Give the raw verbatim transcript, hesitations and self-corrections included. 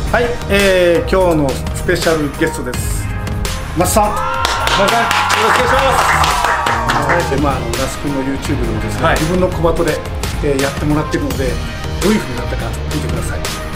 はい、えー、今日のスペシャルゲストです。松さん、松さん、よろしくお願いします。はい、で、まあ、あの那須君の YouTube でもですね、はい、自分の小鳩で、えー、やってもらってるので、どういう風になったか見てください。